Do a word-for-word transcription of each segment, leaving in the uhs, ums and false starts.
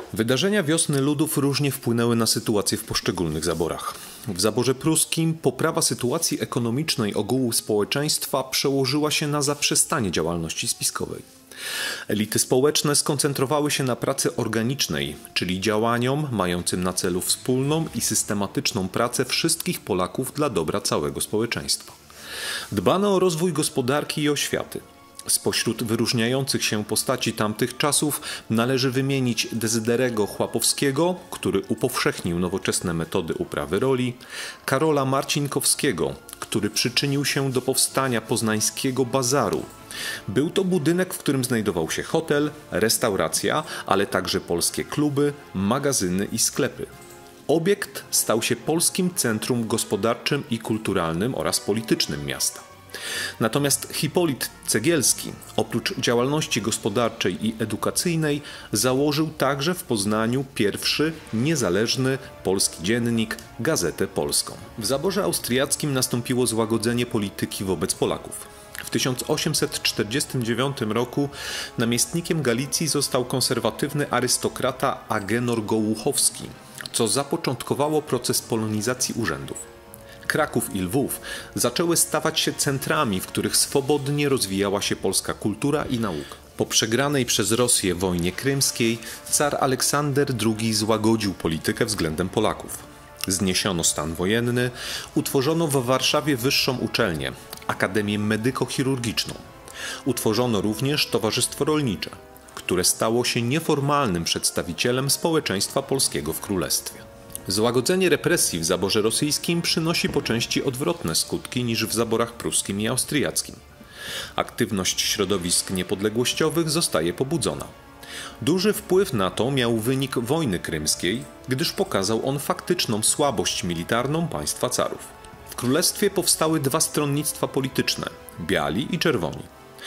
Wydarzenia Wiosny Ludów różnie wpłynęły na sytuację w poszczególnych zaborach. W zaborze pruskim poprawa sytuacji ekonomicznej ogółu społeczeństwa przełożyła się na zaprzestanie działalności spiskowej. Elity społeczne skoncentrowały się na pracy organicznej, czyli działaniom mającym na celu wspólną i systematyczną pracę wszystkich Polaków dla dobra całego społeczeństwa. Dbano o rozwój gospodarki i oświaty. Spośród wyróżniających się postaci tamtych czasów należy wymienić Dezyderego Chłapowskiego, który upowszechnił nowoczesne metody uprawy roli, Karola Marcinkowskiego, który przyczynił się do powstania poznańskiego bazaru. Był to budynek, w którym znajdował się hotel, restauracja, ale także polskie kluby, magazyny i sklepy. Obiekt stał się polskim centrum gospodarczym i kulturalnym oraz politycznym miasta. Natomiast Hipolit Cegielski, oprócz działalności gospodarczej i edukacyjnej, założył także w Poznaniu pierwszy niezależny polski dziennik, Gazetę Polską. W zaborze austriackim nastąpiło złagodzenie polityki wobec Polaków. W tysiąc osiemset czterdziestym dziewiątym roku namiestnikiem Galicji został konserwatywny arystokrata Agenor Gołuchowski, co zapoczątkowało proces polonizacji urzędów. Kraków i Lwów zaczęły stawać się centrami, w których swobodnie rozwijała się polska kultura i nauka. Po przegranej przez Rosję wojnie krymskiej car Aleksander drugi złagodził politykę względem Polaków. Zniesiono stan wojenny, utworzono w Warszawie wyższą uczelnię, Akademię Medyko-Chirurgiczną. Utworzono również Towarzystwo Rolnicze, które stało się nieformalnym przedstawicielem społeczeństwa polskiego w królestwie. Złagodzenie represji w zaborze rosyjskim przynosi po części odwrotne skutki niż w zaborach pruskim i austriackim. Aktywność środowisk niepodległościowych zostaje pobudzona. Duży wpływ na to miał wynik wojny krymskiej, gdyż pokazał on faktyczną słabość militarną państwa carów. W królestwie powstały dwa stronnictwa polityczne – biali i czerwoni.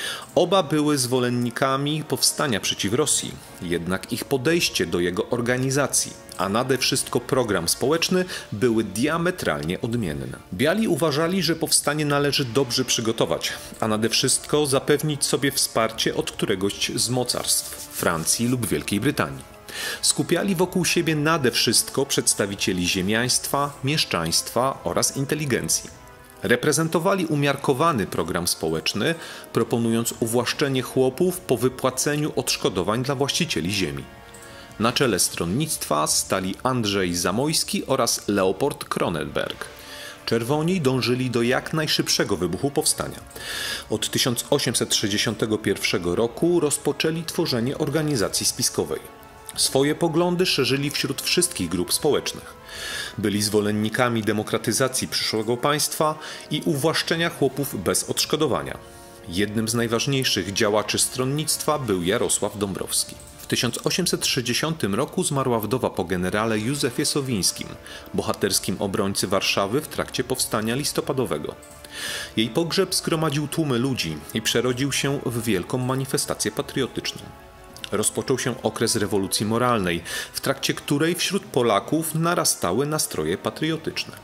Oba były zwolennikami powstania przeciw Rosji, jednak ich podejście do jego organizacji, a nade wszystko program społeczny, były diametralnie odmienne. Biali uważali, że powstanie należy dobrze przygotować, a nade wszystko zapewnić sobie wsparcie od któregoś z mocarstw, Francji lub Wielkiej Brytanii. Skupiali wokół siebie nade wszystko przedstawicieli ziemiaństwa, mieszczaństwa oraz inteligencji. Reprezentowali umiarkowany program społeczny, proponując uwłaszczenie chłopów po wypłaceniu odszkodowań dla właścicieli ziemi. Na czele stronnictwa stali Andrzej Zamojski oraz Leopold Kronenberg. Czerwoni dążyli do jak najszybszego wybuchu powstania. Od tysiąc osiemset sześćdziesiątego pierwszego roku rozpoczęli tworzenie organizacji spiskowej. Swoje poglądy szerzyli wśród wszystkich grup społecznych. Byli zwolennikami demokratyzacji przyszłego państwa i uwłaszczenia chłopów bez odszkodowania. Jednym z najważniejszych działaczy stronnictwa był Jarosław Dąbrowski. W tysiąc osiemset sześćdziesiątym roku zmarła wdowa po generale Józefie Sowińskim, bohaterskim obrońcy Warszawy w trakcie powstania listopadowego. Jej pogrzeb zgromadził tłumy ludzi i przerodził się w wielką manifestację patriotyczną. Rozpoczął się okres rewolucji moralnej, w trakcie której wśród Polaków narastały nastroje patriotyczne.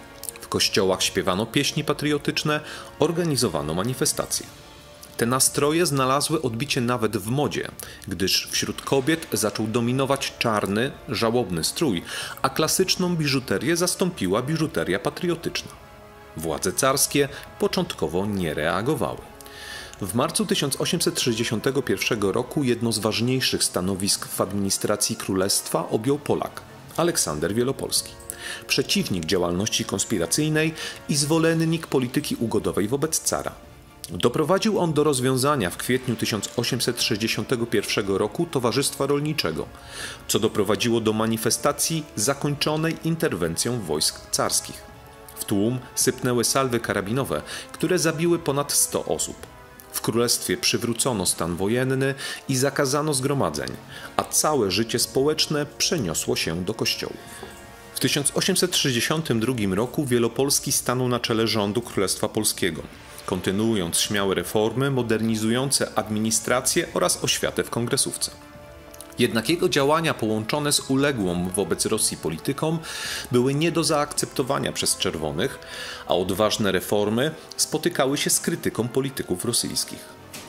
W kościołach śpiewano pieśni patriotyczne, organizowano manifestacje. Te nastroje znalazły odbicie nawet w modzie, gdyż wśród kobiet zaczął dominować czarny, żałobny strój, a klasyczną biżuterię zastąpiła biżuteria patriotyczna. Władze carskie początkowo nie reagowały. W marcu tysiąc osiemset sześćdziesiątego pierwszego roku jedno z ważniejszych stanowisk w administracji królestwa objął Polak, Aleksander Wielopolski, przeciwnik działalności konspiracyjnej i zwolennik polityki ugodowej wobec cara. Doprowadził on do rozwiązania w kwietniu tysiąc osiemset sześćdziesiątego pierwszego roku Towarzystwa Rolniczego, co doprowadziło do manifestacji zakończonej interwencją wojsk carskich. W tłum sypnęły salwy karabinowe, które zabiły ponad sto osób. W królestwie przywrócono stan wojenny i zakazano zgromadzeń, a całe życie społeczne przeniosło się do kościołów. W tysiąc osiemset sześćdziesiątym drugim roku Wielopolski stanął na czele rządu Królestwa Polskiego, kontynuując śmiałe reformy modernizujące administrację oraz oświatę w kongresówce. Jednak jego działania połączone z uległą wobec Rosji polityką były nie do zaakceptowania przez czerwonych, a odważne reformy spotykały się z krytyką polityków rosyjskich.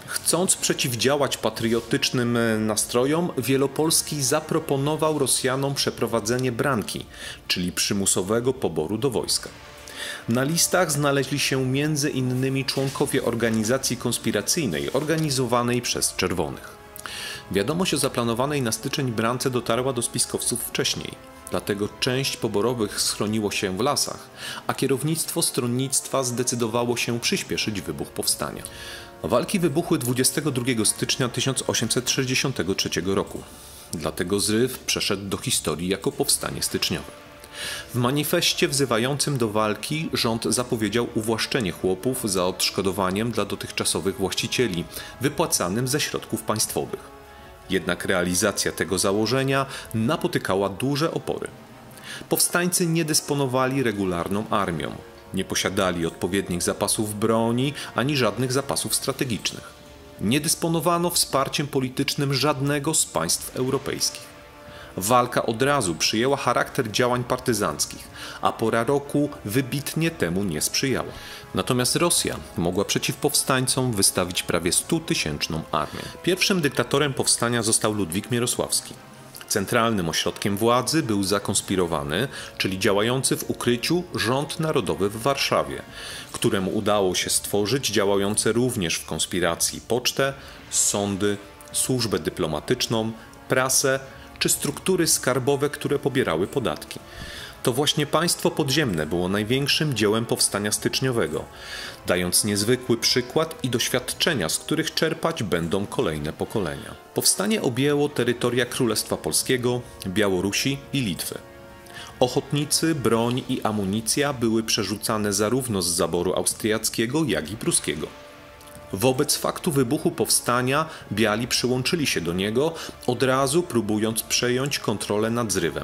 Chcąc przeciwdziałać patriotycznym nastrojom, Wielopolski zaproponował Rosjanom przeprowadzenie branki, czyli przymusowego poboru do wojska. Na listach znaleźli się między innymi członkowie organizacji konspiracyjnej organizowanej przez Czerwonych. Wiadomość o zaplanowanej na styczeń brance dotarła do spiskowców wcześniej, dlatego część poborowych schroniło się w lasach, a kierownictwo stronnictwa zdecydowało się przyspieszyć wybuch powstania. Walki wybuchły dwudziestego drugiego stycznia tysiąc osiemset sześćdziesiątego trzeciego roku, dlatego zryw przeszedł do historii jako powstanie styczniowe. W manifestie wzywającym do walki rząd zapowiedział uwłaszczenie chłopów za odszkodowaniem dla dotychczasowych właścicieli, wypłacanym ze środków państwowych. Jednak realizacja tego założenia napotykała duże opory. Powstańcy nie dysponowali regularną armią, nie posiadali odpowiednich zapasów broni ani żadnych zapasów strategicznych. Nie dysponowano wsparciem politycznym żadnego z państw europejskich. Walka od razu przyjęła charakter działań partyzanckich, a pora roku wybitnie temu nie sprzyjała. Natomiast Rosja mogła przeciw powstańcom wystawić prawie stutysięczną armię. Pierwszym dyktatorem powstania został Ludwik Mierosławski. Centralnym ośrodkiem władzy był zakonspirowany, czyli działający w ukryciu Rząd Narodowy w Warszawie, któremu udało się stworzyć działające również w konspiracji pocztę, sądy, służbę dyplomatyczną, prasę czy struktury skarbowe, które pobierały podatki. To właśnie państwo podziemne było największym dziełem powstania styczniowego, dając niezwykły przykład i doświadczenia, z których czerpać będą kolejne pokolenia. Powstanie objęło terytoria Królestwa Polskiego, Białorusi i Litwy. Ochotnicy, broń i amunicja były przerzucane zarówno z zaboru austriackiego, jak i pruskiego. Wobec faktu wybuchu powstania Biali przyłączyli się do niego, od razu próbując przejąć kontrolę nad zrywem.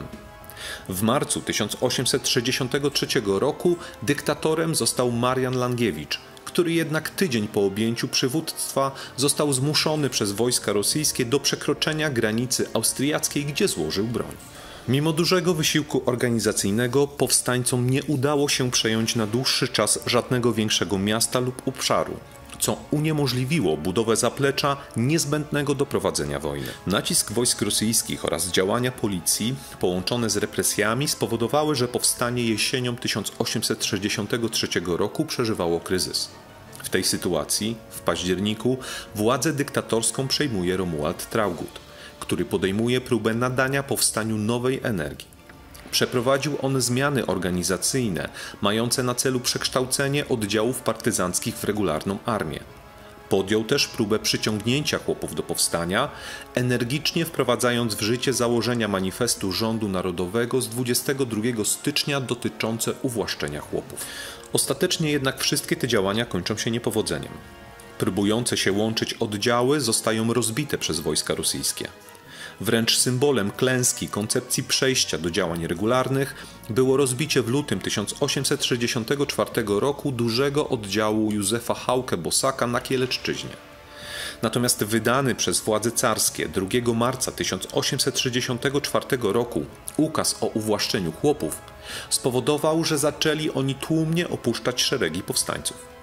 W marcu tysiąc osiemset sześćdziesiątego trzeciego roku dyktatorem został Marian Langiewicz, który jednak tydzień po objęciu przywództwa został zmuszony przez wojska rosyjskie do przekroczenia granicy austriackiej, gdzie złożył broń. Mimo dużego wysiłku organizacyjnego powstańcom nie udało się przejąć na dłuższy czas żadnego większego miasta lub obszaru, co uniemożliwiło budowę zaplecza niezbędnego do prowadzenia wojny. Nacisk wojsk rosyjskich oraz działania policji połączone z represjami spowodowały, że powstanie jesienią tysiąc osiemset sześćdziesiątego trzeciego roku przeżywało kryzys. W tej sytuacji, w październiku, władzę dyktatorską przejmuje Romuald Traugott, który podejmuje próbę nadania powstaniu nowej energii. Przeprowadził on zmiany organizacyjne, mające na celu przekształcenie oddziałów partyzanckich w regularną armię. Podjął też próbę przyciągnięcia chłopów do powstania, energicznie wprowadzając w życie założenia manifestu Rządu Narodowego z dwudziestego drugiego stycznia dotyczące uwłaszczenia chłopów. Ostatecznie jednak wszystkie te działania kończą się niepowodzeniem. Próbujące się łączyć oddziały zostają rozbite przez wojska rosyjskie. Wręcz symbolem klęski koncepcji przejścia do działań regularnych było rozbicie w lutym tysiąc osiemset sześćdziesiątego czwartego roku dużego oddziału Józefa Hauke-Bosaka na Kieleczczyźnie. Natomiast wydany przez władze carskie drugiego marca tysiąc osiemset sześćdziesiątego czwartego roku ukaz o uwłaszczeniu chłopów spowodował, że zaczęli oni tłumnie opuszczać szeregi powstańców.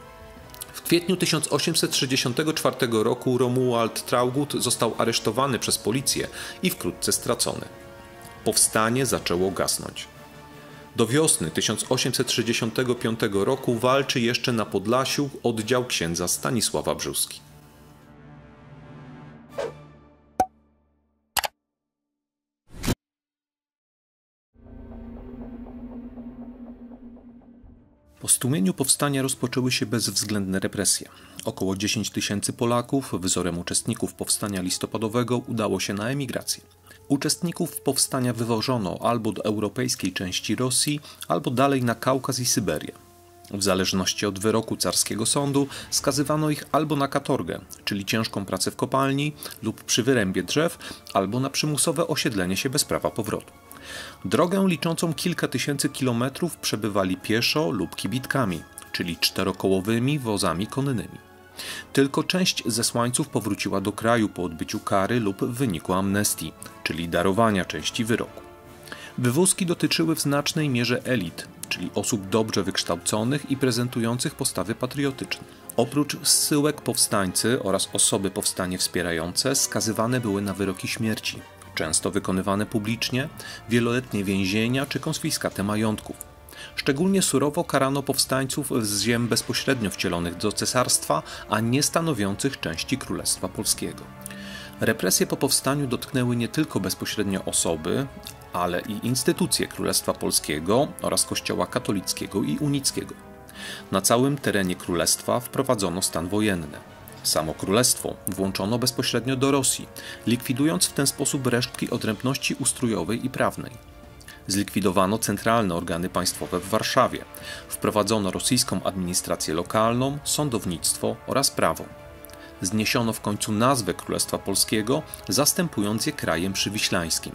W kwietniu tysiąc osiemset sześćdziesiątego czwartego roku Romuald Traugott został aresztowany przez policję i wkrótce stracony. Powstanie zaczęło gasnąć. Do wiosny tysiąc osiemset sześćdziesiątego piątego roku walczy jeszcze na Podlasiu oddział księdza Stanisława Brzóski. Po stłumieniu powstania rozpoczęły się bezwzględne represje. Około dziesięć tysięcy Polaków, wzorem uczestników powstania listopadowego, udało się na emigrację. Uczestników powstania wywożono albo do europejskiej części Rosji, albo dalej na Kaukaz i Syberię. W zależności od wyroku carskiego sądu skazywano ich albo na katorgę, czyli ciężką pracę w kopalni lub przy wyrębie drzew, albo na przymusowe osiedlenie się bez prawa powrotu. Drogę liczącą kilka tysięcy kilometrów przebywali pieszo lub kibitkami, czyli czterokołowymi wozami konnymi. Tylko część zesłańców powróciła do kraju po odbyciu kary lub w wyniku amnestii, czyli darowania części wyroku. Wywózki dotyczyły w znacznej mierze elit, czyli osób dobrze wykształconych i prezentujących postawy patriotyczne. Oprócz zsyłek powstańcy oraz osoby powstanie wspierające skazywane były na wyroki śmierci, często wykonywane publicznie, wieloletnie więzienia czy konfiskatę majątków. Szczególnie surowo karano powstańców z ziem bezpośrednio wcielonych do cesarstwa, a nie stanowiących części Królestwa Polskiego. Represje po powstaniu dotknęły nie tylko bezpośrednio osoby, ale i instytucje Królestwa Polskiego oraz Kościoła katolickiego i unickiego. Na całym terenie królestwa wprowadzono stan wojenny. Samo królestwo włączono bezpośrednio do Rosji, likwidując w ten sposób resztki odrębności ustrojowej i prawnej. Zlikwidowano centralne organy państwowe w Warszawie, wprowadzono rosyjską administrację lokalną, sądownictwo oraz prawo. Zniesiono w końcu nazwę Królestwa Polskiego, zastępując je krajem przywiślańskim.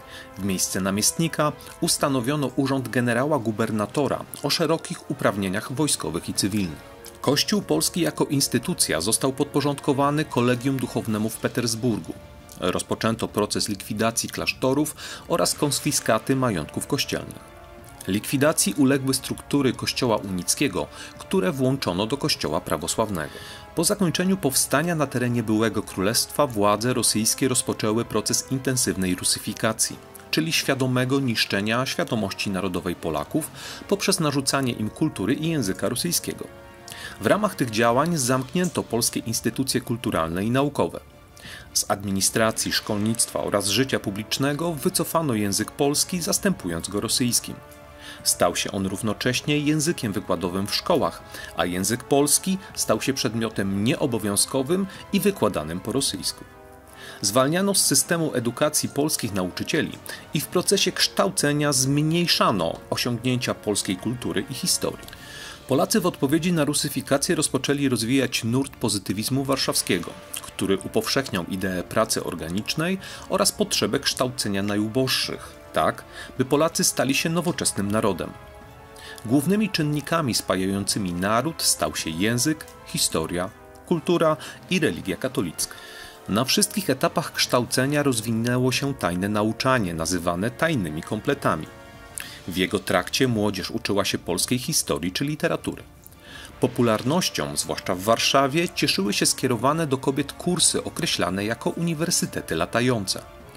W miejsce namiestnika ustanowiono urząd generała gubernatora o szerokich uprawnieniach wojskowych i cywilnych. Kościół polski jako instytucja został podporządkowany Kolegium Duchownemu w Petersburgu. Rozpoczęto proces likwidacji klasztorów oraz konfiskaty majątków kościelnych. Likwidacji uległy struktury Kościoła unickiego, które włączono do Kościoła prawosławnego. Po zakończeniu powstania na terenie byłego królestwa władze rosyjskie rozpoczęły proces intensywnej rusyfikacji, czyli świadomego niszczenia świadomości narodowej Polaków poprzez narzucanie im kultury i języka rosyjskiego. W ramach tych działań zamknięto polskie instytucje kulturalne i naukowe. Z administracji, szkolnictwa oraz życia publicznego wycofano język polski, zastępując go rosyjskim. Stał się on równocześnie językiem wykładowym w szkołach, a język polski stał się przedmiotem nieobowiązkowym i wykładanym po rosyjsku. Zwalniano z systemu edukacji polskich nauczycieli i w procesie kształcenia zmniejszano osiągnięcia polskiej kultury i historii. Polacy w odpowiedzi na rusyfikację rozpoczęli rozwijać nurt pozytywizmu warszawskiego, który upowszechniał ideę pracy organicznej oraz potrzebę kształcenia najuboższych, tak by Polacy stali się nowoczesnym narodem. Głównymi czynnikami spajającymi naród stał się język, historia, kultura i religia katolicka. Na wszystkich etapach kształcenia rozwinęło się tajne nauczanie, nazywane tajnymi kompletami. W jego trakcie młodzież uczyła się polskiej historii czy literatury. Popularnością, zwłaszcza w Warszawie, cieszyły się skierowane do kobiet kursy określane jako uniwersytety latające.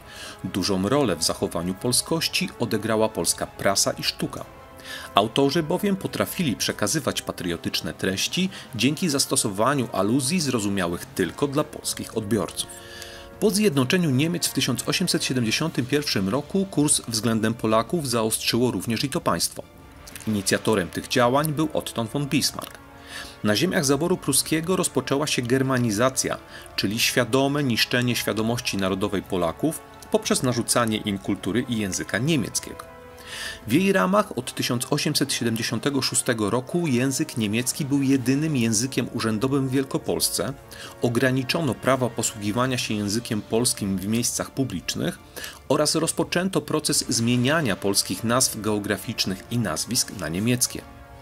Dużą rolę w zachowaniu polskości odegrała polska prasa i sztuka. Autorzy bowiem potrafili przekazywać patriotyczne treści dzięki zastosowaniu aluzji zrozumiałych tylko dla polskich odbiorców. Po zjednoczeniu Niemiec w tysiąc osiemset siedemdziesiątym pierwszym roku kurs względem Polaków zaostrzyło również i to państwo. Inicjatorem tych działań był Otto von Bismarck. Na ziemiach zaboru pruskiego rozpoczęła się germanizacja, czyli świadome niszczenie świadomości narodowej Polaków poprzez narzucanie im kultury i języka niemieckiego. W jej ramach od tysiąc osiemset siedemdziesiątego szóstego roku język niemiecki był jedynym językiem urzędowym w Wielkopolsce, ograniczono prawa posługiwania się językiem polskim w miejscach publicznych oraz rozpoczęto proces zmieniania polskich nazw geograficznych i nazwisk na niemieckie.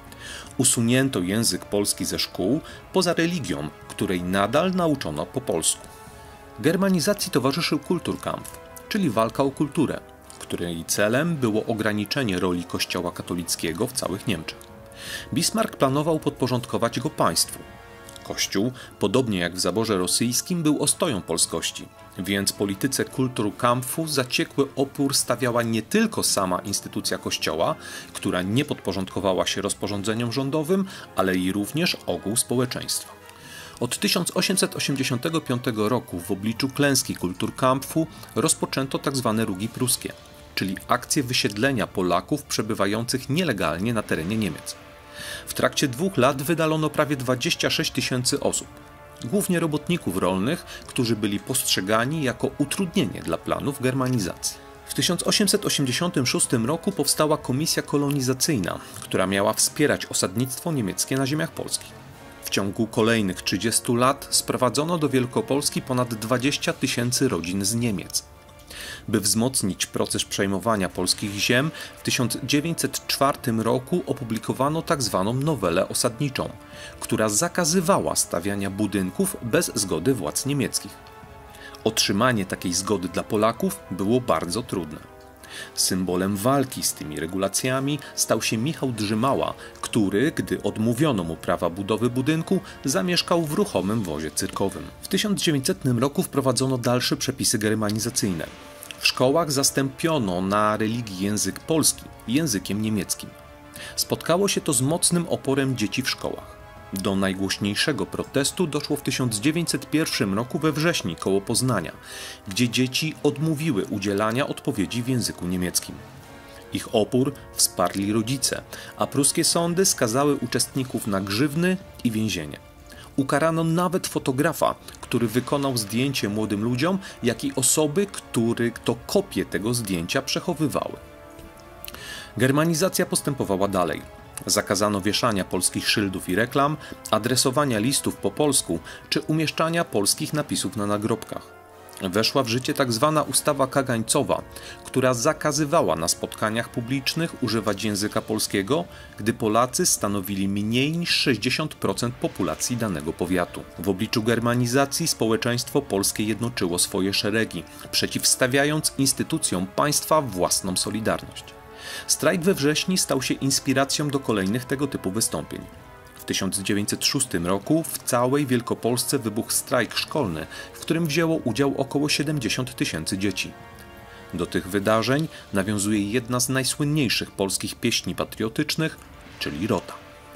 Usunięto język polski ze szkół, poza religią, której nadal nauczono po polsku. Germanizacji towarzyszył Kulturkampf, czyli walka o kulturę, której celem było ograniczenie roli Kościoła katolickiego w całych Niemczech. Bismarck planował podporządkować go państwu. Kościół, podobnie jak w zaborze rosyjskim, był ostoją polskości, więc polityce Kulturkampfu zaciekły opór stawiała nie tylko sama instytucja Kościoła, która nie podporządkowała się rozporządzeniom rządowym, ale i również ogół społeczeństwa. Od tysiąc osiemset osiemdziesiątego piątego roku w obliczu klęski Kulturkampfu rozpoczęto tzw. rugi pruskie, czyli akcje wysiedlenia Polaków przebywających nielegalnie na terenie Niemiec. W trakcie dwóch lat wydalono prawie dwadzieścia sześć tysięcy osób, głównie robotników rolnych, którzy byli postrzegani jako utrudnienie dla planów germanizacji. W tysiąc osiemset osiemdziesiątym szóstym roku powstała komisja kolonizacyjna, która miała wspierać osadnictwo niemieckie na ziemiach polskich. W ciągu kolejnych trzydziestu lat sprowadzono do Wielkopolski ponad dwadzieścia tysięcy rodzin z Niemiec. By wzmocnić proces przejmowania polskich ziem, w tysiąc dziewięćset czwartym roku opublikowano tzw. nowelę osadniczą, która zakazywała stawiania budynków bez zgody władz niemieckich. Otrzymanie takiej zgody dla Polaków było bardzo trudne. Symbolem walki z tymi regulacjami stał się Michał Drzymała, który, gdy odmówiono mu prawa budowy budynku, zamieszkał w ruchomym wozie cyrkowym. W tysiąc dziewięćsetnym roku wprowadzono dalsze przepisy germanizacyjne. W szkołach zastąpiono na religii język polski językiem niemieckim. Spotkało się to z mocnym oporem dzieci w szkołach. Do najgłośniejszego protestu doszło w tysiąc dziewięćset pierwszym roku we Wrześni koło Poznania, gdzie dzieci odmówiły udzielania odpowiedzi w języku niemieckim. Ich opór wsparli rodzice, a pruskie sądy skazały uczestników na grzywny i więzienie. Ukarano nawet fotografa, który wykonał zdjęcie młodym ludziom, jak i osoby, które to kopie tego zdjęcia przechowywały. Germanizacja postępowała dalej. Zakazano wieszania polskich szyldów i reklam, adresowania listów po polsku czy umieszczania polskich napisów na nagrobkach. Weszła w życie tzw. ustawa kagańcowa, która zakazywała na spotkaniach publicznych używać języka polskiego, gdy Polacy stanowili mniej niż sześćdziesiąt procent populacji danego powiatu. W obliczu germanizacji społeczeństwo polskie jednoczyło swoje szeregi, przeciwstawiając instytucjom państwa własną solidarność. Strajk we wrześniu stał się inspiracją do kolejnych tego typu wystąpień. W tysiąc dziewięćset szóstym roku w całej Wielkopolsce wybuchł strajk szkolny, w którym wzięło udział około siedemdziesiąt tysięcy dzieci. Do tych wydarzeń nawiązuje jedna z najsłynniejszych polskich pieśni patriotycznych, czyli Rota.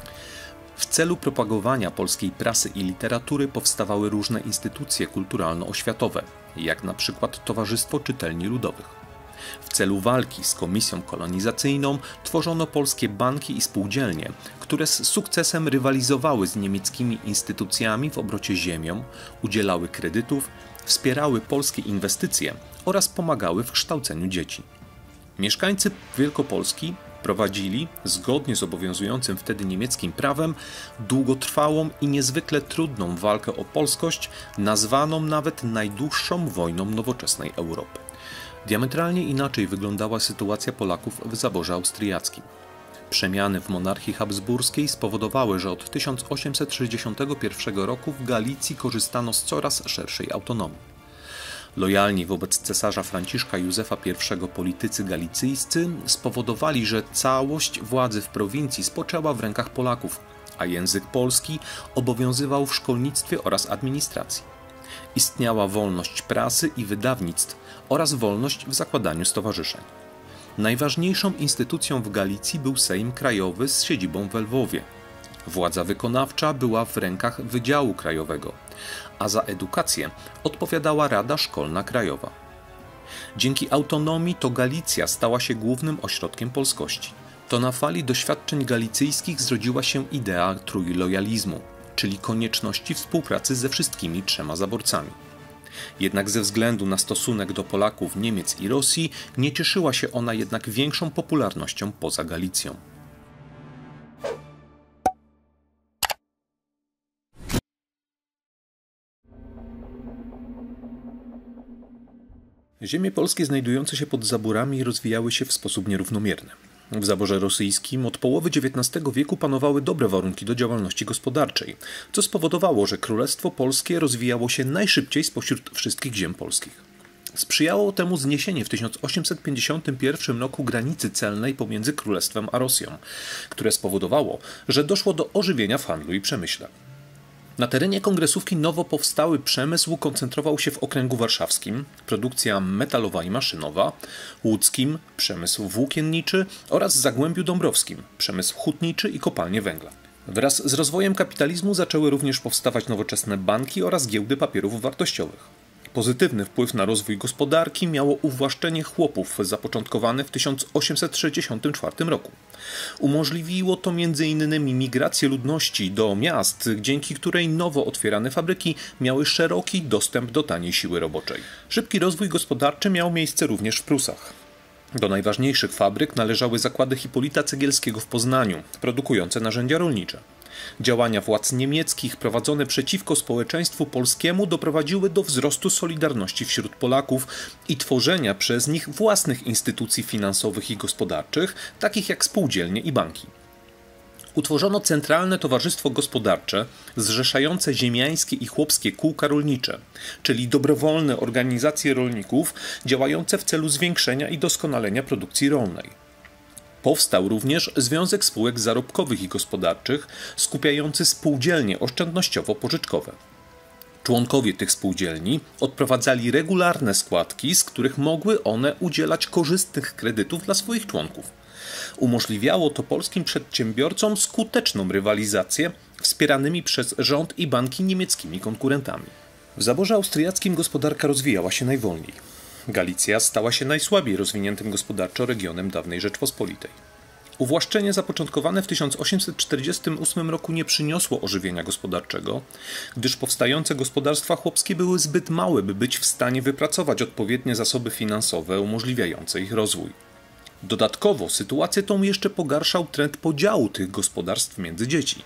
W celu propagowania polskiej prasy i literatury powstawały różne instytucje kulturalno-oświatowe, jak na przykład Towarzystwo Czytelni Ludowych. W celu walki z komisją kolonizacyjną tworzono polskie banki i spółdzielnie, które z sukcesem rywalizowały z niemieckimi instytucjami w obrocie ziemią, udzielały kredytów, wspierały polskie inwestycje oraz pomagały w kształceniu dzieci. Mieszkańcy Wielkopolski prowadzili, zgodnie z obowiązującym wtedy niemieckim prawem, długotrwałą i niezwykle trudną walkę o polskość, nazwaną nawet najdłuższą wojną nowoczesnej Europy. Diametralnie inaczej wyglądała sytuacja Polaków w zaborze austriackim. Przemiany w monarchii habsburskiej spowodowały, że od tysiąc osiemset sześćdziesiątego pierwszego roku w Galicji korzystano z coraz szerszej autonomii. Lojalni wobec cesarza Franciszka Józefa pierwszego politycy galicyjscy spowodowali, że całość władzy w prowincji spoczęła w rękach Polaków, a język polski obowiązywał w szkolnictwie oraz administracji. Istniała wolność prasy i wydawnictw oraz wolność w zakładaniu stowarzyszeń. Najważniejszą instytucją w Galicji był Sejm Krajowy z siedzibą w Lwowie. Władza wykonawcza była w rękach Wydziału Krajowego, a za edukację odpowiadała Rada Szkolna Krajowa. Dzięki autonomii to Galicja stała się głównym ośrodkiem polskości. To na fali doświadczeń galicyjskich zrodziła się idea trójlojalizmu, czyli konieczności współpracy ze wszystkimi trzema zaborcami. Jednak ze względu na stosunek do Polaków, Niemiec i Rosji nie cieszyła się ona jednak większą popularnością poza Galicją. Ziemie polskie znajdujące się pod zaborami rozwijały się w sposób nierównomierny. W zaborze rosyjskim od połowy dziewiętnastego wieku panowały dobre warunki do działalności gospodarczej, co spowodowało, że Królestwo Polskie rozwijało się najszybciej spośród wszystkich ziem polskich. Sprzyjało temu zniesienie w tysiąc osiemset pięćdziesiątym pierwszym roku granicy celnej pomiędzy Królestwem a Rosją, które spowodowało, że doszło do ożywienia w handlu i przemyśle. Na terenie kongresówki nowo powstały przemysł koncentrował się w okręgu warszawskim, produkcja metalowa i maszynowa, łódzkim, przemysł włókienniczy oraz Zagłębiu Dąbrowskim, przemysł hutniczy i kopalnie węgla. Wraz z rozwojem kapitalizmu zaczęły również powstawać nowoczesne banki oraz giełdy papierów wartościowych. Pozytywny wpływ na rozwój gospodarki miało uwłaszczenie chłopów zapoczątkowane w tysiąc osiemset sześćdziesiątym czwartym roku. Umożliwiło to między innymi migrację ludności do miast, dzięki której nowo otwierane fabryki miały szeroki dostęp do taniej siły roboczej. Szybki rozwój gospodarczy miał miejsce również w Prusach. Do najważniejszych fabryk należały zakłady Hipolita Cegielskiego w Poznaniu, produkujące narzędzia rolnicze. Działania władz niemieckich prowadzone przeciwko społeczeństwu polskiemu doprowadziły do wzrostu solidarności wśród Polaków i tworzenia przez nich własnych instytucji finansowych i gospodarczych, takich jak spółdzielnie i banki. Utworzono Centralne Towarzystwo Gospodarcze zrzeszające ziemiańskie i chłopskie kółka rolnicze, czyli dobrowolne organizacje rolników działające w celu zwiększenia i doskonalenia produkcji rolnej. Powstał również Związek Spółek Zarobkowych i Gospodarczych skupiający spółdzielnie oszczędnościowo-pożyczkowe. Członkowie tych spółdzielni odprowadzali regularne składki, z których mogły one udzielać korzystnych kredytów dla swoich członków. Umożliwiało to polskim przedsiębiorcom skuteczną rywalizację wspieranymi przez rząd i banki niemieckimi konkurentami. W zaborze austriackim gospodarka rozwijała się najwolniej. Galicja stała się najsłabiej rozwiniętym gospodarczo regionem dawnej Rzeczpospolitej. Uwłaszczenie zapoczątkowane w tysiąc osiemset czterdziestym ósmym roku nie przyniosło ożywienia gospodarczego, gdyż powstające gospodarstwa chłopskie były zbyt małe, by być w stanie wypracować odpowiednie zasoby finansowe umożliwiające ich rozwój. Dodatkowo sytuację tą jeszcze pogarszał trend podziału tych gospodarstw między dzieci.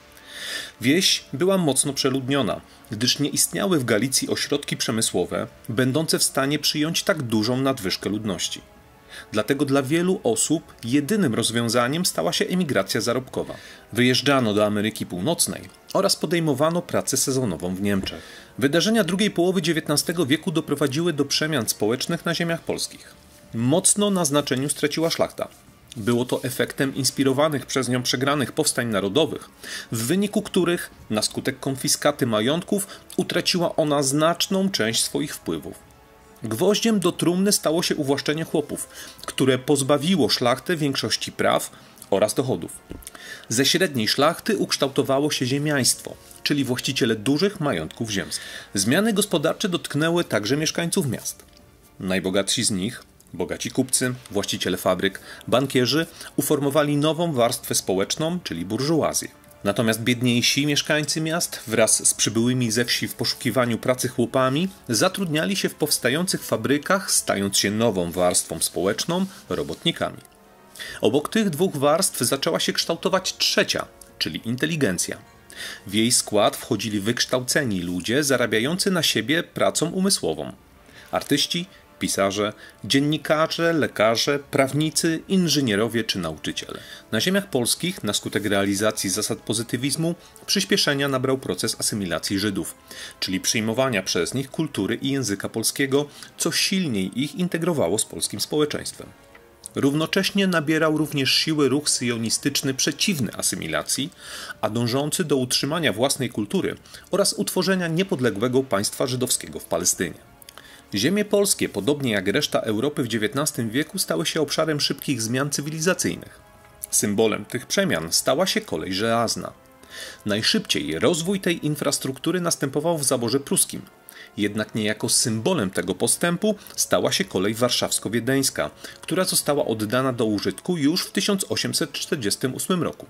Wieś była mocno przeludniona, gdyż nie istniały w Galicji ośrodki przemysłowe, będące w stanie przyjąć tak dużą nadwyżkę ludności. Dlatego dla wielu osób jedynym rozwiązaniem stała się emigracja zarobkowa. Wyjeżdżano do Ameryki Północnej oraz podejmowano pracę sezonową w Niemczech. Wydarzenia drugiej połowy dziewiętnastego wieku doprowadziły do przemian społecznych na ziemiach polskich. Mocno na znaczeniu straciła szlachta. Było to efektem inspirowanych przez nią przegranych powstań narodowych, w wyniku których, na skutek konfiskaty majątków, utraciła ona znaczną część swoich wpływów. Gwoździem do trumny stało się uwłaszczenie chłopów, które pozbawiło szlachtę większości praw oraz dochodów. Ze średniej szlachty ukształtowało się ziemiaństwo, czyli właściciele dużych majątków ziemskich. Zmiany gospodarcze dotknęły także mieszkańców miast. Najbogatsi z nich, bogaci kupcy, właściciele fabryk, bankierzy uformowali nową warstwę społeczną, czyli burżuazję. Natomiast biedniejsi mieszkańcy miast wraz z przybyłymi ze wsi w poszukiwaniu pracy chłopami zatrudniali się w powstających fabrykach, stając się nową warstwą społeczną, robotnikami. Obok tych dwóch warstw zaczęła się kształtować trzecia, czyli inteligencja. W jej skład wchodzili wykształceni ludzie zarabiający na siebie pracą umysłową. Artyści, pisarze, dziennikarze, lekarze, prawnicy, inżynierowie czy nauczyciele. Na ziemiach polskich, na skutek realizacji zasad pozytywizmu, przyspieszenia nabrał proces asymilacji Żydów, czyli przyjmowania przez nich kultury i języka polskiego, co silniej ich integrowało z polskim społeczeństwem. Równocześnie nabierał również siły ruch syjonistyczny przeciwny asymilacji, a dążący do utrzymania własnej kultury oraz utworzenia niepodległego państwa żydowskiego w Palestynie. Ziemie polskie, podobnie jak reszta Europy w dziewiętnastym wieku, stały się obszarem szybkich zmian cywilizacyjnych. Symbolem tych przemian stała się kolej żelazna. Najszybciej rozwój tej infrastruktury następował w zaborze pruskim. Jednak niejako symbolem tego postępu stała się kolej warszawsko-wiedeńska, która została oddana do użytku już w tysiąc osiemset czterdziestym ósmym roku.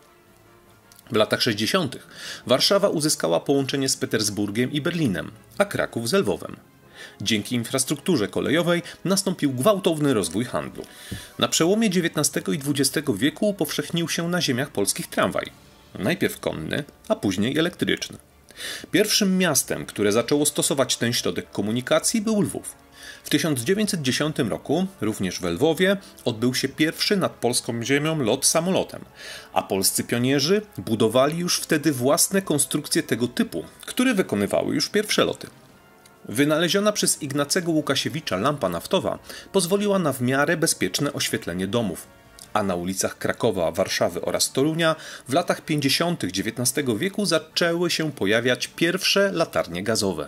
W latach sześćdziesiątych Warszawa uzyskała połączenie z Petersburgiem i Berlinem, a Kraków z Lwowem. Dzięki infrastrukturze kolejowej nastąpił gwałtowny rozwój handlu. Na przełomie dziewiętnastego i dwudziestego wieku upowszechnił się na ziemiach polskich tramwaj. Najpierw konny, a później elektryczny. Pierwszym miastem, które zaczęło stosować ten środek komunikacji, był Lwów. W tysiąc dziewięćset dziesiątym roku, również w Lwowie, odbył się pierwszy nad polską ziemią lot samolotem, a polscy pionierzy budowali już wtedy własne konstrukcje tego typu, które wykonywały już pierwsze loty. Wynaleziona przez Ignacego Łukasiewicza lampa naftowa pozwoliła na w miarę bezpieczne oświetlenie domów, a na ulicach Krakowa, Warszawy oraz Torunia w latach pięćdziesiątych dziewiętnastego wieku zaczęły się pojawiać pierwsze latarnie gazowe.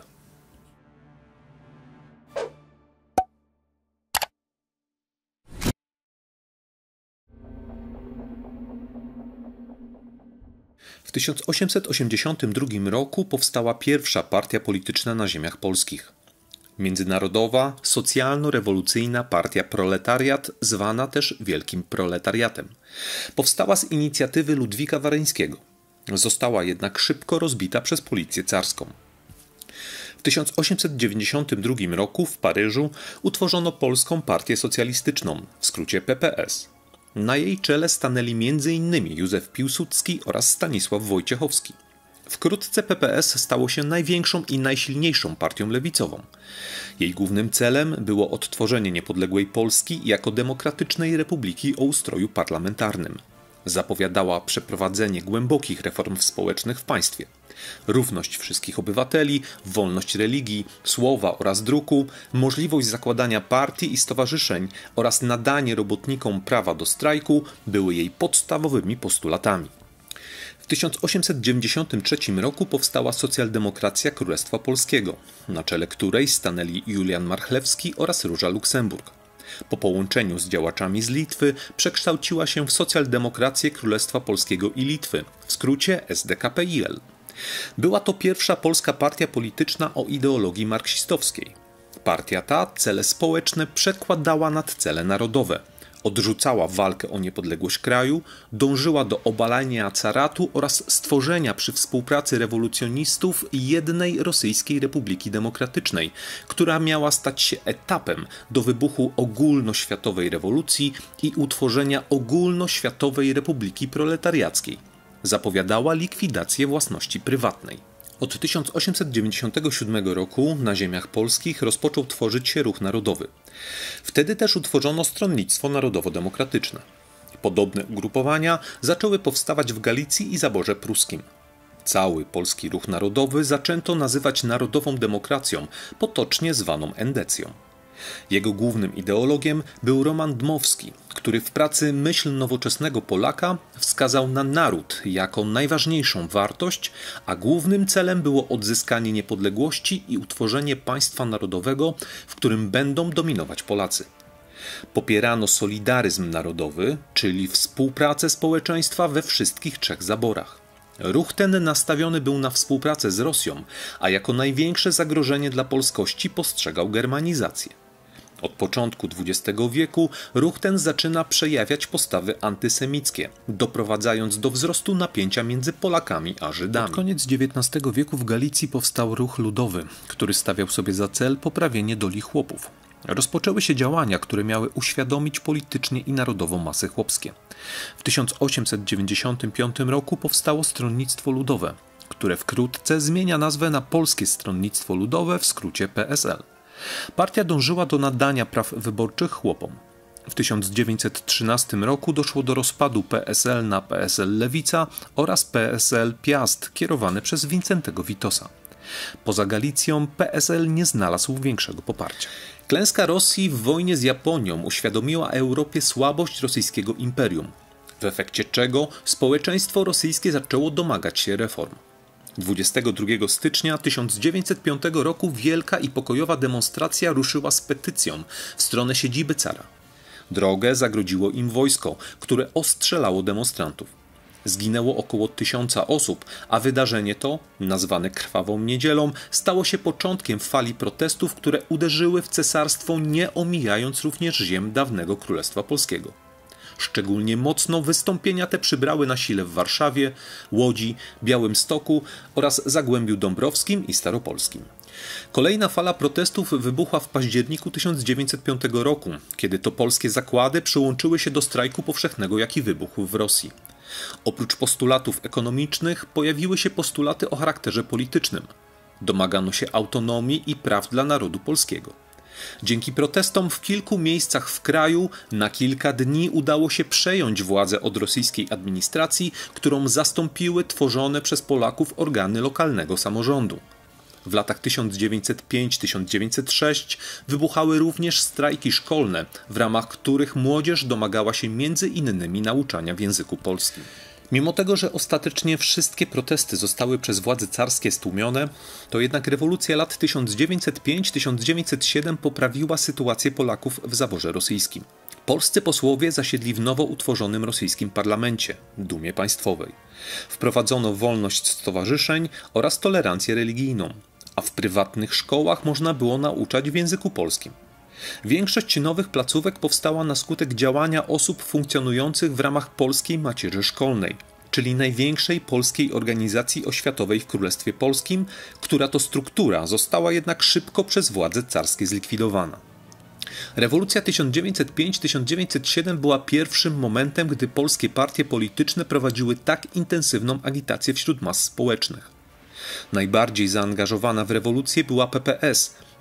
W tysiąc osiemset osiemdziesiątym drugim roku powstała pierwsza partia polityczna na ziemiach polskich. Międzynarodowa, socjalno-rewolucyjna partia Proletariat, zwana też Wielkim Proletariatem. Powstała z inicjatywy Ludwika Wareńskiego. Została jednak szybko rozbita przez policję carską. W tysiąc osiemset dziewięćdziesiątym drugim roku w Paryżu utworzono Polską Partię Socjalistyczną, w skrócie P P S. Na jej czele stanęli między innymi Józef Piłsudski oraz Stanisław Wojciechowski. Wkrótce P P S stało się największą i najsilniejszą partią lewicową. Jej głównym celem było odtworzenie niepodległej Polski jako demokratycznej republiki o ustroju parlamentarnym. Zapowiadała przeprowadzenie głębokich reform społecznych w państwie. Równość wszystkich obywateli, wolność religii, słowa oraz druku, możliwość zakładania partii i stowarzyszeń oraz nadanie robotnikom prawa do strajku były jej podstawowymi postulatami. W tysiąc osiemset dziewięćdziesiątym trzecim roku powstała Socjaldemokracja Królestwa Polskiego, na czele której stanęli Julian Marchlewski oraz Róża Luksemburg. Po połączeniu z działaczami z Litwy przekształciła się w Socjaldemokrację Królestwa Polskiego i Litwy, w skrócie S D K P I L. Była to pierwsza polska partia polityczna o ideologii marksistowskiej. Partia ta cele społeczne przekładała nad cele narodowe. Odrzucała walkę o niepodległość kraju, dążyła do obalania caratu oraz stworzenia przy współpracy rewolucjonistów jednej rosyjskiej Republiki Demokratycznej, która miała stać się etapem do wybuchu ogólnoświatowej rewolucji i utworzenia ogólnoświatowej Republiki Proletariackiej. Zapowiadała likwidację własności prywatnej. Od tysiąc osiemset dziewięćdziesiątego siódmego roku na ziemiach polskich rozpoczął tworzyć się Ruch Narodowy. Wtedy też utworzono Stronnictwo Narodowo-Demokratyczne. Podobne ugrupowania zaczęły powstawać w Galicji i Zaborze Pruskim. Cały polski ruch narodowy zaczęto nazywać Narodową Demokracją, potocznie zwaną endecją. Jego głównym ideologiem był Roman Dmowski, który w pracy Myśl nowoczesnego Polaka wskazał na naród jako najważniejszą wartość, a głównym celem było odzyskanie niepodległości i utworzenie państwa narodowego, w którym będą dominować Polacy. Popierano solidaryzm narodowy, czyli współpracę społeczeństwa we wszystkich trzech zaborach. Ruch ten nastawiony był na współpracę z Rosją, a jako największe zagrożenie dla polskości postrzegał germanizację. Od początku dwudziestego wieku ruch ten zaczyna przejawiać postawy antysemickie, doprowadzając do wzrostu napięcia między Polakami a Żydami. Pod koniec dziewiętnastego wieku w Galicji powstał ruch ludowy, który stawiał sobie za cel poprawienie doli chłopów. Rozpoczęły się działania, które miały uświadomić politycznie i narodowo masy chłopskie. W tysiąc osiemset dziewięćdziesiątym piątym roku powstało Stronnictwo Ludowe, które wkrótce zmienia nazwę na Polskie Stronnictwo Ludowe, w skrócie P S L. Partia dążyła do nadania praw wyborczych chłopom. W tysiąc dziewięćset trzynastym roku doszło do rozpadu P S L na P S L Lewica oraz P S L Piast kierowany przez Wincentego Witosa. Poza Galicją P S L nie znalazł większego poparcia. Klęska Rosji w wojnie z Japonią uświadomiła Europie słabość rosyjskiego imperium, w efekcie czego społeczeństwo rosyjskie zaczęło domagać się reform. dwudziestego drugiego stycznia tysiąc dziewięćset piątego roku wielka i pokojowa demonstracja ruszyła z petycją w stronę siedziby cara. Drogę zagrodziło im wojsko, które ostrzelało demonstrantów. Zginęło około tysiąca osób, a wydarzenie to, nazwane Krwawą Niedzielą, stało się początkiem fali protestów, które uderzyły w cesarstwo, nie omijając również ziem dawnego Królestwa Polskiego. Szczególnie mocno wystąpienia te przybrały na sile w Warszawie, Łodzi, Białymstoku oraz Zagłębiu Dąbrowskim i Staropolskim. Kolejna fala protestów wybuchła w październiku tysiąc dziewięćset piątego roku, kiedy to polskie zakłady przyłączyły się do strajku powszechnego, jaki wybuchł w Rosji. Oprócz postulatów ekonomicznych pojawiły się postulaty o charakterze politycznym. Domagano się autonomii i praw dla narodu polskiego. Dzięki protestom w kilku miejscach w kraju na kilka dni udało się przejąć władzę od rosyjskiej administracji, którą zastąpiły tworzone przez Polaków organy lokalnego samorządu. W latach tysiąc dziewięćset piąty do tysiąc dziewięćset szóstego wybuchały również strajki szkolne, w ramach których młodzież domagała się między innymi nauczania w języku polskim. Mimo tego, że ostatecznie wszystkie protesty zostały przez władze carskie stłumione, to jednak rewolucja lat tysiąc dziewięćset piąty do tysiąc dziewięćset siódmego poprawiła sytuację Polaków w zaborze rosyjskim. Polscy posłowie zasiedli w nowo utworzonym rosyjskim parlamencie, Dumie Państwowej. Wprowadzono wolność stowarzyszeń oraz tolerancję religijną, a w prywatnych szkołach można było nauczać w języku polskim. Większość nowych placówek powstała na skutek działania osób funkcjonujących w ramach Polskiej Macierzy Szkolnej, czyli największej polskiej organizacji oświatowej w Królestwie Polskim, która to struktura została jednak szybko przez władze carskie zlikwidowana. Rewolucja tysiąc dziewięćset piąty do tysiąc dziewięćset siódmego była pierwszym momentem, gdy polskie partie polityczne prowadziły tak intensywną agitację wśród mas społecznych. Najbardziej zaangażowana w rewolucję była P P S,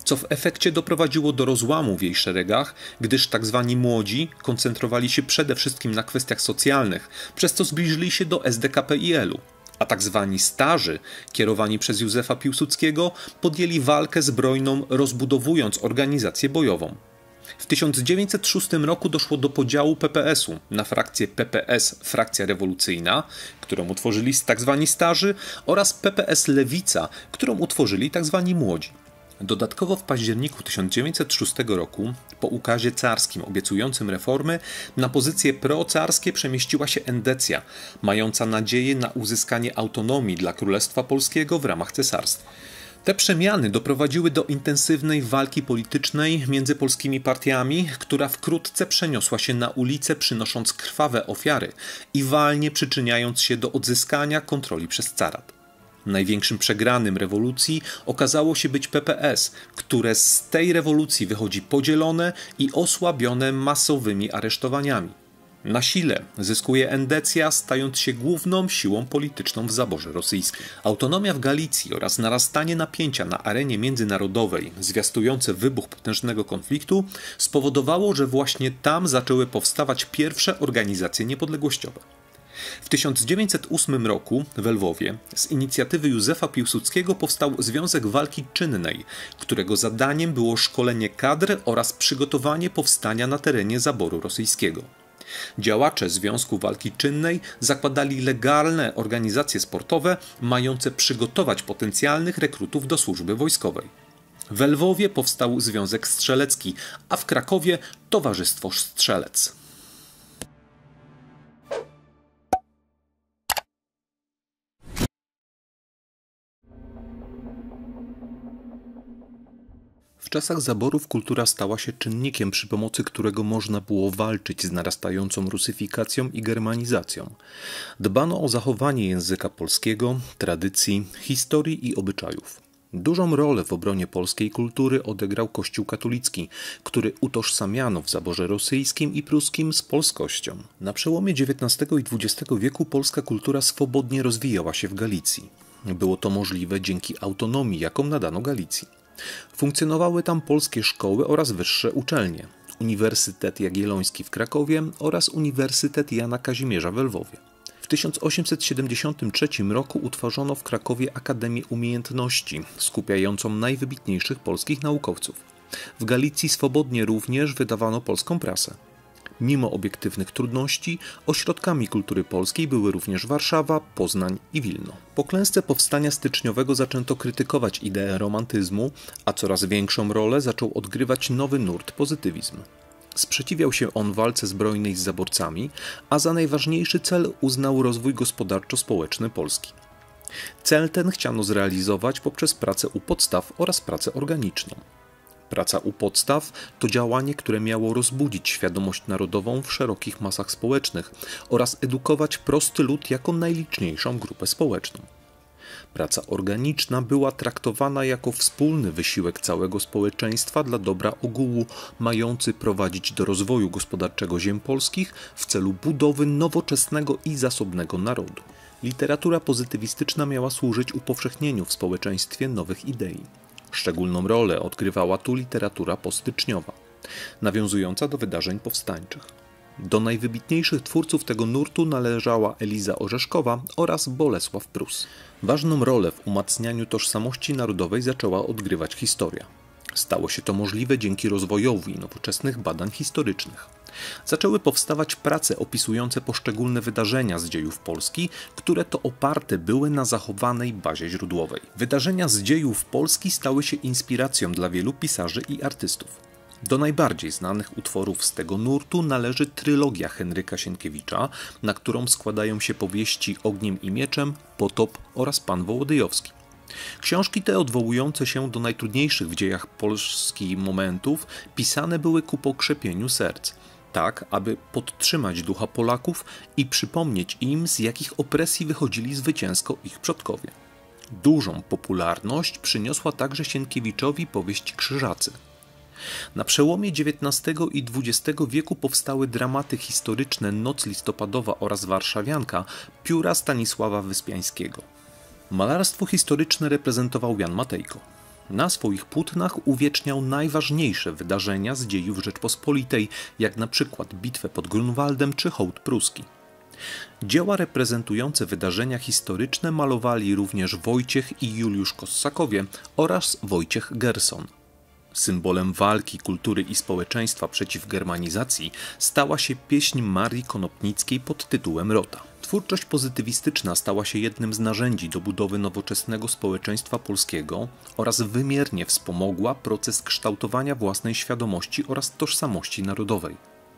co w efekcie doprowadziło do rozłamu w jej szeregach, gdyż tzw. młodzi koncentrowali się przede wszystkim na kwestiach socjalnych, przez co zbliżyli się do S D K P I L-u, a tzw. starzy, kierowani przez Józefa Piłsudskiego, podjęli walkę zbrojną, rozbudowując organizację bojową. W tysiąc dziewięćset szóstym roku doszło do podziału P P S-u na frakcję P P S Frakcja Rewolucyjna, którą utworzyli tzw. starzy, oraz P P S Lewica, którą utworzyli tzw. młodzi. Dodatkowo w październiku tysiąc dziewięćset szóstego roku, po ukazie carskim obiecującym reformy, na pozycje procarskie przemieściła się Endecja, mająca nadzieję na uzyskanie autonomii dla Królestwa Polskiego w ramach cesarstwa. Te przemiany doprowadziły do intensywnej walki politycznej między polskimi partiami, która wkrótce przeniosła się na ulice, przynosząc krwawe ofiary i walnie przyczyniając się do odzyskania kontroli przez carat. Największym przegranym rewolucji okazało się być P P S, które z tej rewolucji wychodzi podzielone i osłabione masowymi aresztowaniami. Na sile zyskuje Endecja, stając się główną siłą polityczną w zaborze rosyjskim. Autonomia w Galicji oraz narastanie napięcia na arenie międzynarodowej, zwiastujące wybuch potężnego konfliktu, spowodowało, że właśnie tam zaczęły powstawać pierwsze organizacje niepodległościowe. W tysiąc dziewięćset ósmym roku w Lwowie z inicjatywy Józefa Piłsudskiego powstał Związek Walki Czynnej, którego zadaniem było szkolenie kadr oraz przygotowanie powstania na terenie zaboru rosyjskiego. Działacze Związku Walki Czynnej zakładali legalne organizacje sportowe mające przygotować potencjalnych rekrutów do służby wojskowej. W Lwowie powstał Związek Strzelecki, a w Krakowie Towarzystwo Strzelec. W czasach zaborów kultura stała się czynnikiem, przy pomocy którego można było walczyć z narastającą rusyfikacją i germanizacją. Dbano o zachowanie języka polskiego, tradycji, historii i obyczajów. Dużą rolę w obronie polskiej kultury odegrał Kościół katolicki, który utożsamiano w zaborze rosyjskim i pruskim z polskością. Na przełomie dziewiętnastego i dwudziestego wieku polska kultura swobodnie rozwijała się w Galicji. Było to możliwe dzięki autonomii, jaką nadano Galicji. Funkcjonowały tam polskie szkoły oraz wyższe uczelnie, Uniwersytet Jagielloński w Krakowie oraz Uniwersytet Jana Kazimierza w Lwowie. W tysiąc osiemset siedemdziesiątym trzecim roku utworzono w Krakowie Akademię Umiejętności, skupiającą najwybitniejszych polskich naukowców. W Galicji swobodnie również wydawano polską prasę. Mimo obiektywnych trudności, ośrodkami kultury polskiej były również Warszawa, Poznań i Wilno. Po klęsce powstania styczniowego zaczęto krytykować ideę romantyzmu, a coraz większą rolę zaczął odgrywać nowy nurt pozytywizm. Sprzeciwiał się on walce zbrojnej z zaborcami, a za najważniejszy cel uznał rozwój gospodarczo-społeczny Polski. Cel ten chciano zrealizować poprzez pracę u podstaw oraz pracę organiczną. Praca u podstaw to działanie, które miało rozbudzić świadomość narodową w szerokich masach społecznych oraz edukować prosty lud jako najliczniejszą grupę społeczną. Praca organiczna była traktowana jako wspólny wysiłek całego społeczeństwa dla dobra ogółu, mający prowadzić do rozwoju gospodarczego ziem polskich w celu budowy nowoczesnego i zasobnego narodu. Literatura pozytywistyczna miała służyć upowszechnieniu w społeczeństwie nowych idei. Szczególną rolę odgrywała tu literatura postyczniowa, nawiązująca do wydarzeń powstańczych. Do najwybitniejszych twórców tego nurtu należała Eliza Orzeszkowa oraz Bolesław Prus. Ważną rolę w umacnianiu tożsamości narodowej zaczęła odgrywać historia. Stało się to możliwe dzięki rozwojowi nowoczesnych badań historycznych. Zaczęły powstawać prace opisujące poszczególne wydarzenia z dziejów Polski, które to oparte były na zachowanej bazie źródłowej. Wydarzenia z dziejów Polski stały się inspiracją dla wielu pisarzy i artystów. Do najbardziej znanych utworów z tego nurtu należy trylogia Henryka Sienkiewicza, na którą składają się powieści Ogniem i Mieczem, Potop oraz Pan Wołodyjowski. Książki te, odwołujące się do najtrudniejszych w dziejach Polski momentów, pisane były ku pokrzepieniu serc, tak aby podtrzymać ducha Polaków i przypomnieć im, z jakich opresji wychodzili zwycięsko ich przodkowie. Dużą popularność przyniosła także Sienkiewiczowi powieść Krzyżacy. Na przełomie dziewiętnastego i dwudziestego wieku powstały dramaty historyczne Noc listopadowa oraz Warszawianka pióra Stanisława Wyspiańskiego. Malarstwo historyczne reprezentował Jan Matejko. Na swoich płótnach uwieczniał najważniejsze wydarzenia z dziejów Rzeczpospolitej, jak na przykład bitwę pod Grunwaldem czy hołd pruski. Dzieła reprezentujące wydarzenia historyczne malowali również Wojciech i Juliusz Kossakowie oraz Wojciech Gerson. Symbolem walki kultury i społeczeństwa przeciw germanizacji stała się pieśń Marii Konopnickiej pod tytułem Rota. Twórczość pozytywistyczna stała się jednym z narzędzi do budowy nowoczesnego społeczeństwa polskiego oraz wymiernie wspomogła proces kształtowania własnej świadomości oraz tożsamości narodowej.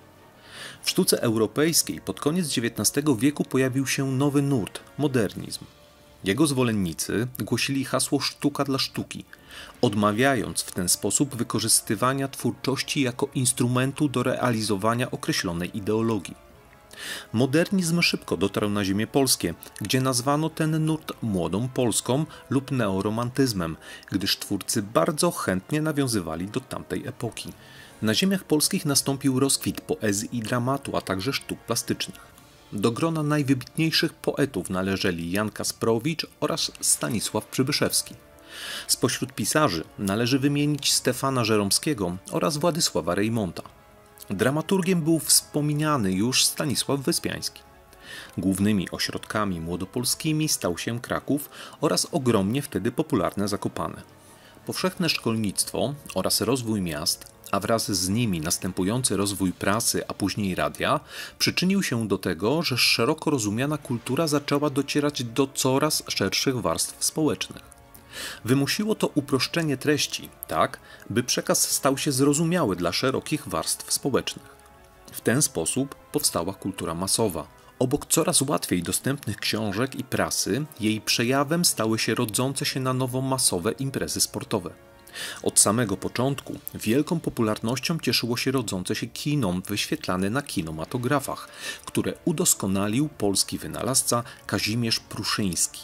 W sztuce europejskiej pod koniec dziewiętnastego wieku pojawił się nowy nurt – modernizm. Jego zwolennicy głosili hasło sztuka dla sztuki, odmawiając w ten sposób wykorzystywania twórczości jako instrumentu do realizowania określonej ideologii. Modernizm szybko dotarł na ziemię polskie, gdzie nazwano ten nurt młodą Polską lub neoromantyzmem, gdyż twórcy bardzo chętnie nawiązywali do tamtej epoki. Na ziemiach polskich nastąpił rozkwit poezji i dramatu, a także sztuk plastycznych. Do grona najwybitniejszych poetów należeli Jan Kasprowicz oraz Stanisław Przybyszewski. Spośród pisarzy należy wymienić Stefana Żeromskiego oraz Władysława Reymonta. Dramaturgiem był wspomniany już Stanisław Wyspiański. Głównymi ośrodkami młodopolskimi stał się Kraków oraz ogromnie wtedy popularne Zakopane. Powszechne szkolnictwo oraz rozwój miast, a wraz z nimi następujący rozwój prasy, a później radia, przyczynił się do tego, że szeroko rozumiana kultura zaczęła docierać do coraz szerszych warstw społecznych. Wymusiło to uproszczenie treści, tak by przekaz stał się zrozumiały dla szerokich warstw społecznych. W ten sposób powstała kultura masowa. Obok coraz łatwiej dostępnych książek i prasy, jej przejawem stały się rodzące się na nowo masowe imprezy sportowe. Od samego początku wielką popularnością cieszyło się rodzące się kino wyświetlane na kinematografach, które udoskonalił polski wynalazca Kazimierz Pruszyński.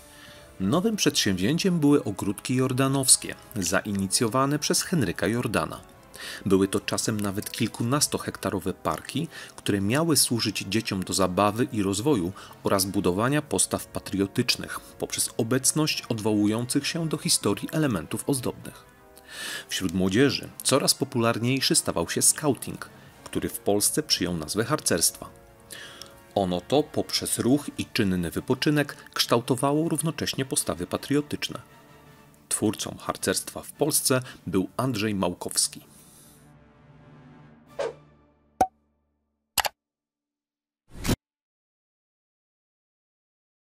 Nowym przedsięwzięciem były ogródki jordanowskie, zainicjowane przez Henryka Jordana. Były to czasem nawet kilkunastohektarowe parki, które miały służyć dzieciom do zabawy i rozwoju oraz budowania postaw patriotycznych poprzez obecność odwołujących się do historii elementów ozdobnych. Wśród młodzieży coraz popularniejszy stawał się skauting, który w Polsce przyjął nazwę harcerstwa. Ono to poprzez ruch i czynny wypoczynek kształtowało równocześnie postawy patriotyczne. Twórcą harcerstwa w Polsce był Andrzej Małkowski.